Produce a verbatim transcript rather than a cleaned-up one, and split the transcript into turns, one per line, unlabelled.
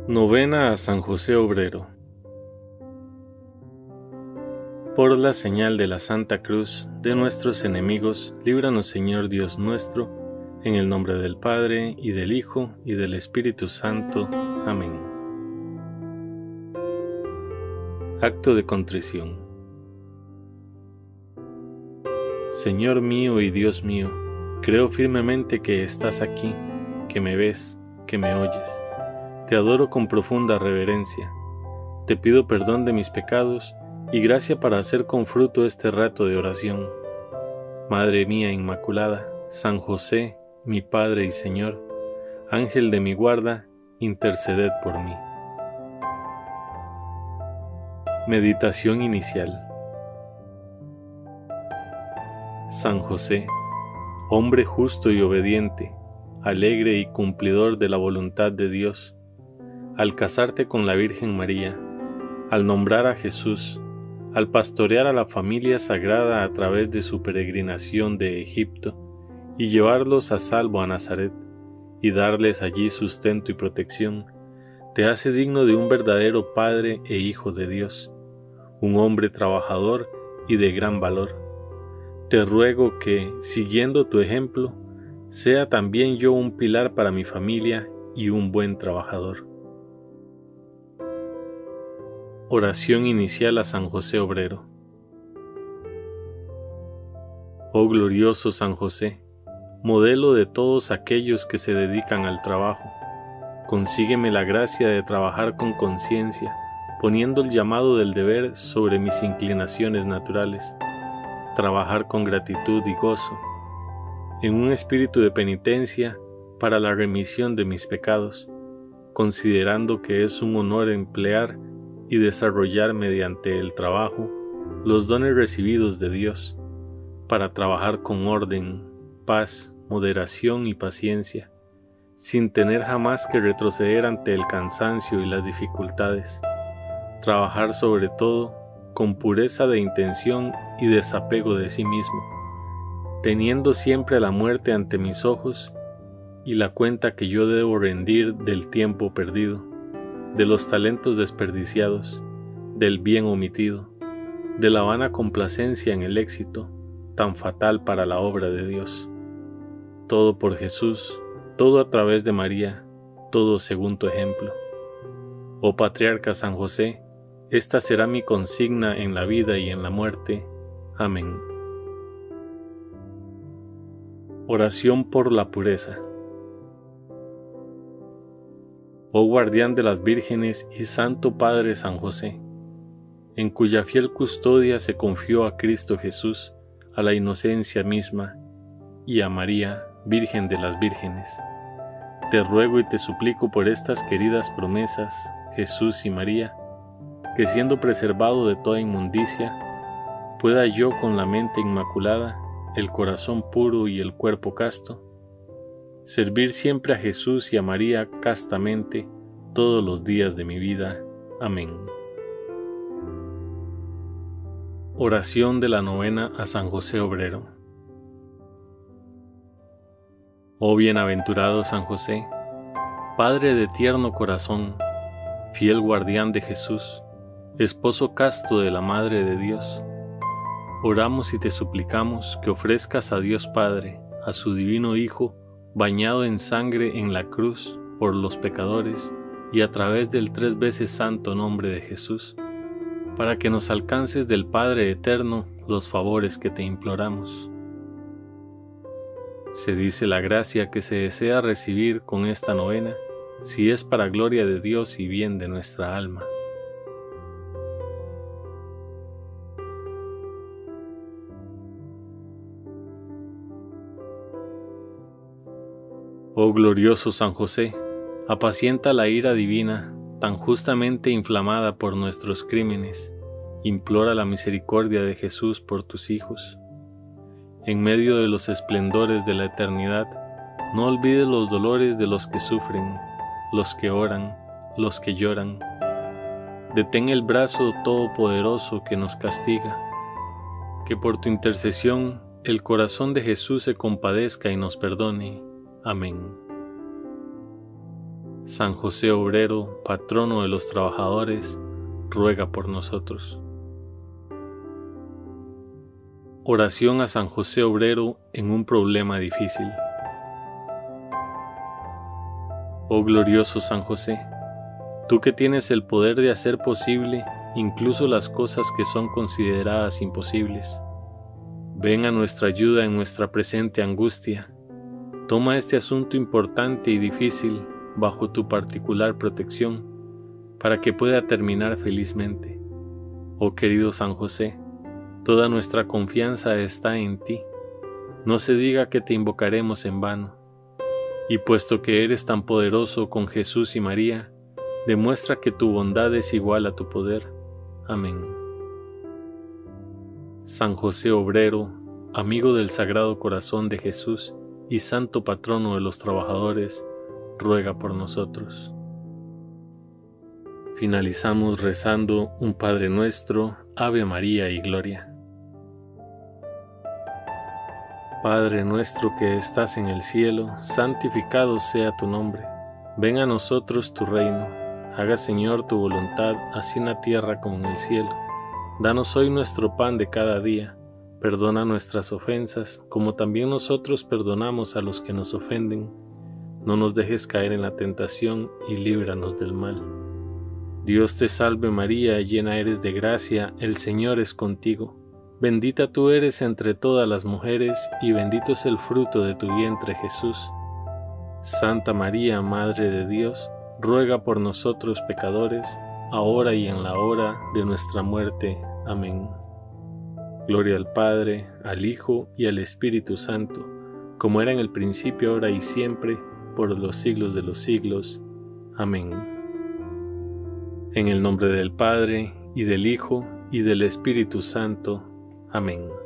Novena a San José Obrero. Por la señal de la Santa Cruz de nuestros enemigos, líbranos, Señor Dios nuestro, en el nombre del Padre, y del Hijo, y del Espíritu Santo. Amén. Acto de contrición. Señor mío y Dios mío, creo firmemente que estás aquí, que me ves, que me oyes. Te adoro con profunda reverencia. Te pido perdón de mis pecados y gracia para hacer con fruto este rato de oración. Madre mía Inmaculada, San José, mi Padre y Señor, Ángel de mi guarda, interceded por mí. Meditación inicial. San José, hombre justo y obediente, alegre y cumplidor de la voluntad de Dios, al casarte con la Virgen María, al nombrar a Jesús, al pastorear a la familia sagrada a través de su peregrinación de Egipto y llevarlos a salvo a Nazaret y darles allí sustento y protección, te hace digno de un verdadero Padre e Hijo de Dios, un hombre trabajador y de gran valor. Te ruego que, siguiendo tu ejemplo, sea también yo un pilar para mi familia y un buen trabajador. Oración inicial a San José Obrero. Oh glorioso San José, modelo de todos aquellos que se dedican al trabajo, consígueme la gracia de trabajar con conciencia, poniendo el llamado del deber sobre mis inclinaciones naturales, trabajar con gratitud y gozo, en un espíritu de penitencia para la remisión de mis pecados, considerando que es un honor emplear y desarrollar mediante el trabajo los dones recibidos de Dios, para trabajar con orden, paz, moderación y paciencia, sin tener jamás que retroceder ante el cansancio y las dificultades, trabajar sobre todo con pureza de intención y desapego de sí mismo, teniendo siempre la muerte ante mis ojos y la cuenta que yo debo rendir del tiempo perdido, de los talentos desperdiciados, del bien omitido, de la vana complacencia en el éxito, tan fatal para la obra de Dios. Todo por Jesús, todo a través de María, todo según tu ejemplo. Oh Patriarca San José, esta será mi consigna en la vida y en la muerte. Amén. Oración por la pureza. Oh guardián de las vírgenes y Santo Padre San José, en cuya fiel custodia se confió a Cristo Jesús, a la inocencia misma, y a María, Virgen de las Vírgenes, te ruego y te suplico por estas queridas promesas, Jesús y María, que siendo preservado de toda inmundicia, pueda yo con la mente inmaculada, el corazón puro y el cuerpo casto, servir siempre a Jesús y a María castamente todos los días de mi vida. Amén. Oración de la novena a San José Obrero. Oh bienaventurado San José, Padre de tierno corazón, fiel guardián de Jesús, esposo casto de la Madre de Dios, oramos y te suplicamos que ofrezcas a Dios Padre, a su divino Hijo, bañado en sangre en la cruz por los pecadores y a través del tres veces santo nombre de Jesús, para que nos alcances del Padre eterno los favores que te imploramos. Se dice la gracia que se desea recibir con esta novena, si es para gloria de Dios y bien de nuestra alma. Oh glorioso San José, apacienta la ira divina, tan justamente inflamada por nuestros crímenes, implora la misericordia de Jesús por tus hijos. En medio de los esplendores de la eternidad, no olvides los dolores de los que sufren, los que oran, los que lloran. Detén el brazo todopoderoso que nos castiga, que por tu intercesión el corazón de Jesús se compadezca y nos perdone. Amén. San José Obrero, patrono de los trabajadores, ruega por nosotros. Oración a San José Obrero en un problema difícil. Oh glorioso San José, tú que tienes el poder de hacer posible incluso las cosas que son consideradas imposibles, ven a nuestra ayuda en nuestra presente angustia. Toma este asunto importante y difícil bajo tu particular protección, para que pueda terminar felizmente. Oh querido San José, toda nuestra confianza está en ti. No se diga que te invocaremos en vano. Y puesto que eres tan poderoso con Jesús y María, demuestra que tu bondad es igual a tu poder. Amén. San José Obrero, amigo del Sagrado Corazón de Jesús y santo patrono de los trabajadores, ruega por nosotros. Finalizamos rezando un Padre Nuestro, Ave María y Gloria. Padre nuestro que estás en el cielo, santificado sea tu nombre. Venga a nosotros tu reino. Haga, Señor, tu voluntad, así en la tierra como en el cielo. Danos hoy nuestro pan de cada día. Perdona nuestras ofensas, como también nosotros perdonamos a los que nos ofenden. No nos dejes caer en la tentación y líbranos del mal. Dios te salve María, llena eres de gracia, el Señor es contigo. Bendita tú eres entre todas las mujeres, y bendito es el fruto de tu vientre Jesús. Santa María, Madre de Dios, ruega por nosotros pecadores, ahora y en la hora de nuestra muerte. Amén. Gloria al Padre, al Hijo y al Espíritu Santo, como era en el principio, ahora y siempre, por los siglos de los siglos. Amén. En el nombre del Padre, y del Hijo, y del Espíritu Santo. Amén.